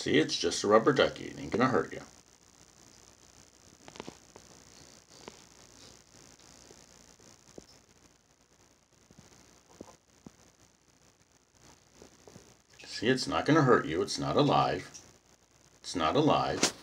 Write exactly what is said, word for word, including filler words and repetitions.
See, it's just a rubber ducky. It ain't gonna hurt you. See, it's not gonna hurt you. It's not alive. It's not alive.